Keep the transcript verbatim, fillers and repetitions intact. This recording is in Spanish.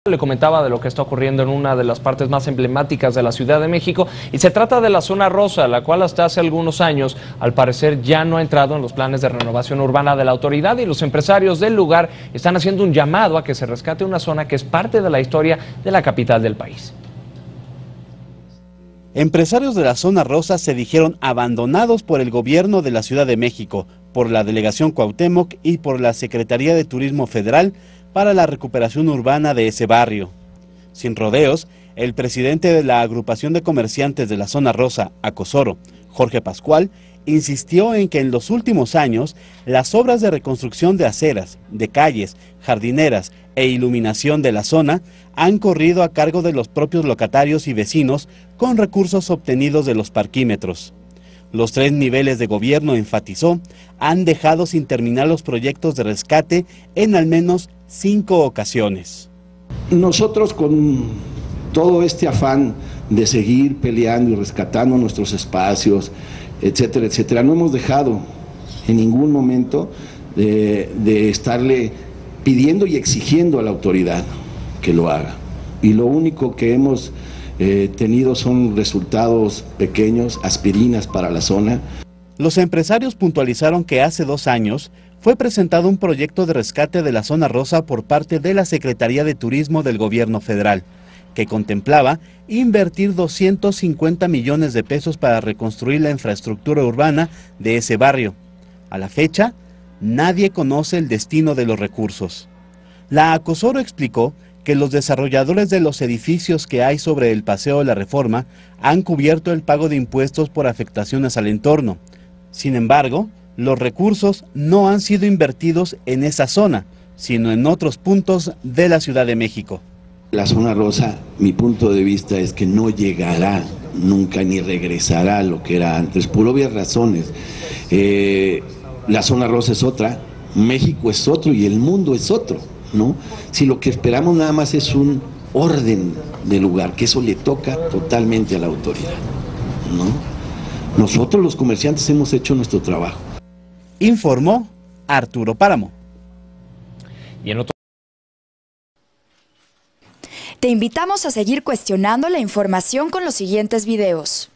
Le comentaba de lo que está ocurriendo en una de las partes más emblemáticas de la Ciudad de México, y se trata de la zona rosa, la cual hasta hace algunos años al parecer ya no ha entrado en los planes de renovación urbana de la autoridad, y los empresarios del lugar están haciendo un llamado a que se rescate una zona que es parte de la historia de la capital del país. Empresarios de la zona rosa se dijeron abandonados por el gobierno de la Ciudad de México, por la Delegación Cuauhtémoc y por la Secretaría de Turismo Federal para la recuperación urbana de ese barrio. Sin rodeos, el presidente de la agrupación de comerciantes de la zona rosa, Acosoro, Jorge Pascual, insistió en que en los últimos años las obras de reconstrucción de aceras, de calles, jardineras e iluminación de la zona han corrido a cargo de los propios locatarios y vecinos con recursos obtenidos de los parquímetros. Los tres niveles de gobierno, enfatizó, han dejado sin terminar los proyectos de rescate en al menos cinco ocasiones. Nosotros, con todo este afán de seguir peleando y rescatando nuestros espacios, etcétera, etcétera, no hemos dejado en ningún momento de, de estarle pidiendo y exigiendo a la autoridad que lo haga. Y lo único que hemos eh, tenido son resultados pequeños, aspirinas para la zona. Los empresarios puntualizaron que hace dos años fue presentado un proyecto de rescate de la zona rosa por parte de la Secretaría de Turismo del Gobierno Federal, que contemplaba invertir doscientos cincuenta millones de pesos para reconstruir la infraestructura urbana de ese barrio. A la fecha, nadie conoce el destino de los recursos. La Acosoro explicó que los desarrolladores de los edificios que hay sobre el Paseo de la Reforma han cubierto el pago de impuestos por afectaciones al entorno. Sin embargo, los recursos no han sido invertidos en esa zona, sino en otros puntos de la Ciudad de México. La zona rosa, mi punto de vista es que no llegará nunca ni regresará a lo que era antes, por obvias razones. Eh, la zona rosa es otra, México es otro y el mundo es otro, ¿no? Si lo que esperamos nada más es un orden de lugar, que eso le toca totalmente a la autoridad, ¿no? Nosotros los comerciantes hemos hecho nuestro trabajo. Informó Arturo Páramo. Y en otro... Te invitamos a seguir cuestionando la información con los siguientes videos.